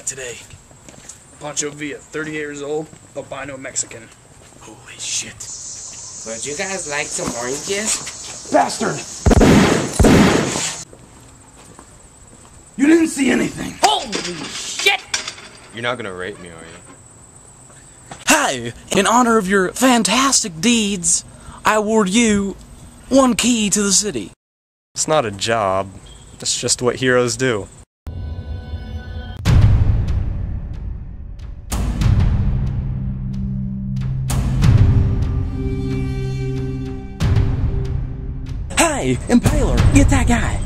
got today. Pancho Villa, 30 years old, albino Mexican. Holy shit. Would you guys like some oranges? Bastard! You didn't see anything. Holy shit! You're not gonna rape me, are you? Hey, in honor of your fantastic deeds, I award you 1 key to the city. It's not a job. It's just what heroes do. Hey, Impaler, get that guy.